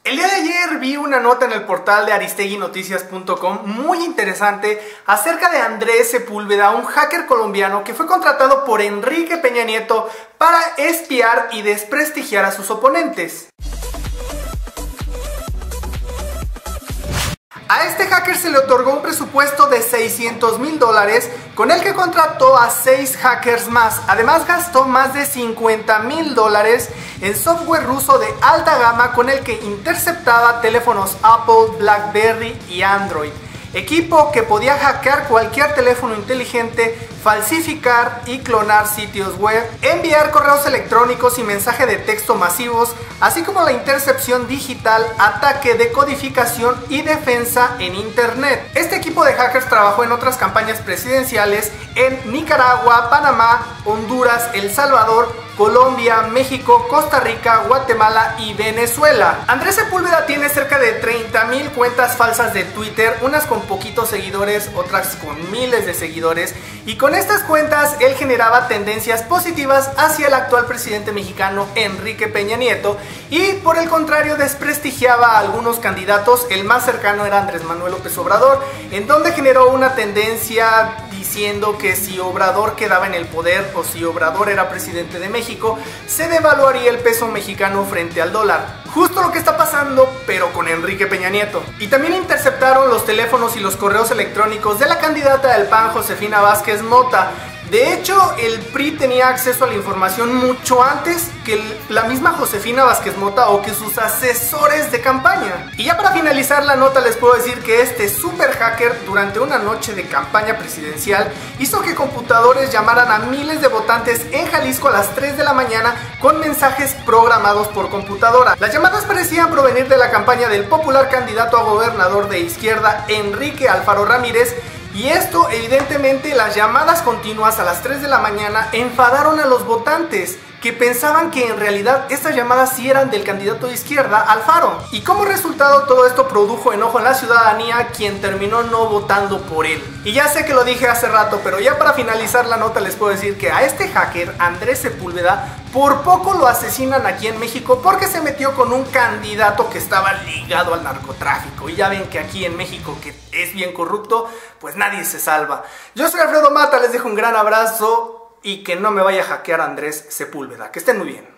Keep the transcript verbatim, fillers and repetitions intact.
El día de ayer vi una nota en el portal de aristegui noticias punto com muy interesante acerca de Andrés Sepúlveda, un hacker colombiano que fue contratado por Enrique Peña Nieto para espiar y desprestigiar a sus oponentes. A este hacker se le otorgó un presupuesto de seiscientos mil dólares, con el que contrató a seis hackers más. Además gastó más de cincuenta mil dólares en software ruso de alta gama con el que interceptaba teléfonos Apple, BlackBerry y Android. Equipo que podía hackear cualquier teléfono inteligente, falsificar y clonar sitios web, enviar correos electrónicos y mensajes de texto masivos, así como la intercepción digital, ataque, decodificación y defensa en internet. Este equipo de hackers trabajó en otras campañas presidenciales en Nicaragua, Panamá, Honduras, El Salvador, Colombia, México, Costa Rica, Guatemala y Venezuela. Andrés Sepúlveda tiene cerca de treinta mil cuentas falsas de Twitter, unas con poquitos seguidores, otras con miles de seguidores, y con estas cuentas él generaba tendencias positivas hacia el actual presidente mexicano Enrique Peña Nieto, y por el contrario desprestigiaba a algunos candidatos. El más cercano era Andrés Manuel López Obrador, en donde generó una tendencia diciendo que si Obrador quedaba en el poder o si Obrador era presidente de México, se devaluaría el peso mexicano frente al dólar. Justo lo que está pasando, pero con Enrique Peña Nieto. Y también interceptaron los teléfonos y los correos electrónicos de la candidata del P A N, Josefina Vázquez Mota. De hecho, el P R I tenía acceso a la información mucho antes que el, la misma Josefina Vázquez Mota o que sus asesores de campaña. Y ya para finalizar la nota les puedo decir que este super hacker, durante una noche de campaña presidencial, hizo que computadores llamaran a miles de votantes en Jalisco a las tres de la mañana con mensajes programados por computadora. Las llamadas parecían provenir de la campaña del popular candidato a gobernador de izquierda Enrique Alfaro Ramírez. Y esto, evidentemente, las llamadas continuas a las tres de la mañana enfadaron a los votantes, que pensaban que en realidad estas llamadas sí eran del candidato de izquierda, Alfaro. Y como resultado todo esto produjo enojo en la ciudadanía, quien terminó no votando por él. Y ya sé que lo dije hace rato, pero ya para finalizar la nota les puedo decir que a este hacker, Andrés Sepúlveda, por poco lo asesinan aquí en México porque se metió con un candidato que estaba ligado al narcotráfico. Y ya ven que aquí en México, que es bien corrupto, pues nadie se salva. Yo soy Alfredo Mata, les dejo un gran abrazo y que no me vaya a hackear Andrés Sepúlveda. Que estén muy bien.